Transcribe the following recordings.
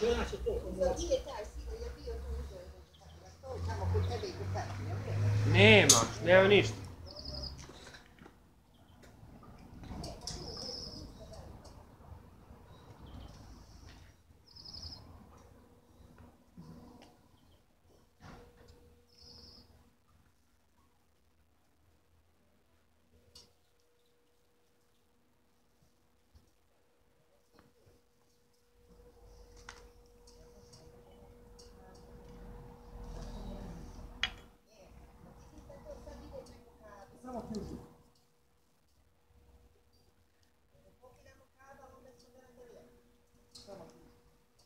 će ona će to pomoći. Nije taj sino, je bio tu uzor, na stol, tamo kod tebe i kod tebe, Nema ništa. Samo ti uđi. Samo ti uđi.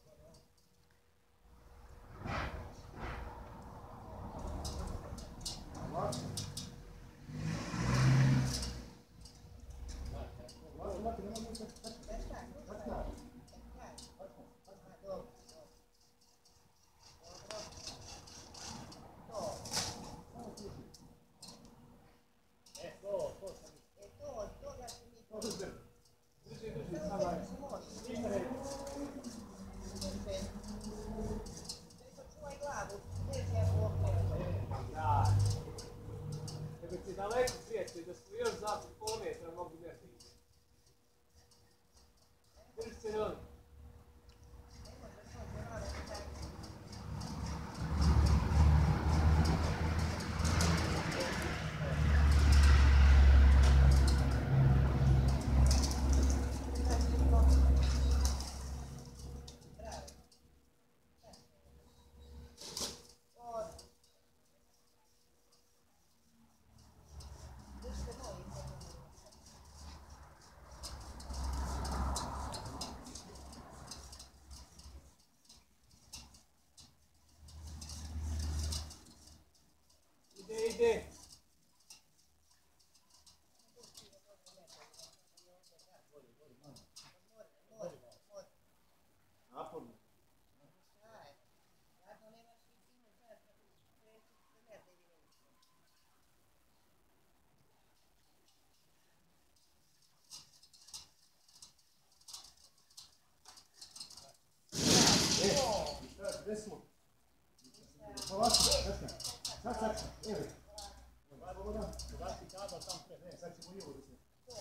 Daleko svijetu i da smo još za kilometra mogli nešto ići. Drži se ljudi. Ide. Naporno. Gdje smo? Ovako, sad, evo. Sad ćemo i ovo desiti.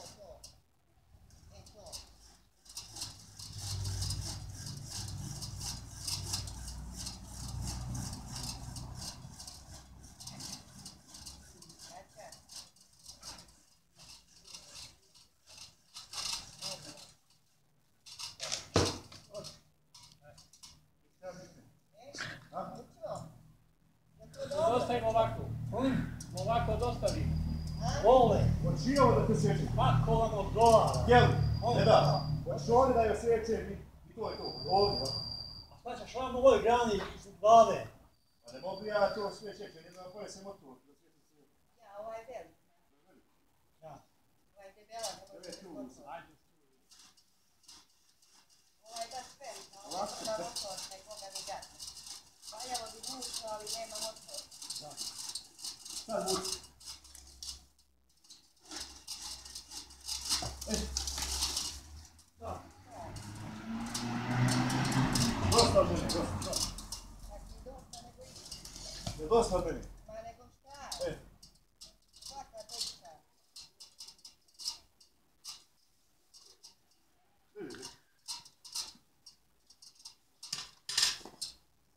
Dostavimo ovako. Ovako dostavi. Vole. Hoći ovo da te sjećem? Kako vam odgovara? Jel? Ne da. Hoći ovdje da joj sjećem i to je to. Ovdje. A šta ćeš vam ovoj grani iz glave? Pa ne mogu ja to sve sjećem, ne znam koje se motor. Ja, ovaj velik. Ja. Ovaj debela, ne može se motor. Ovaj baš velik, a ovaj ima motor, nekoga mi gati. Valjalo bi muško, ali nema motor. Sad muči. Dosta od mene, dosta. Znači, dosta nego i... Dosta od mene.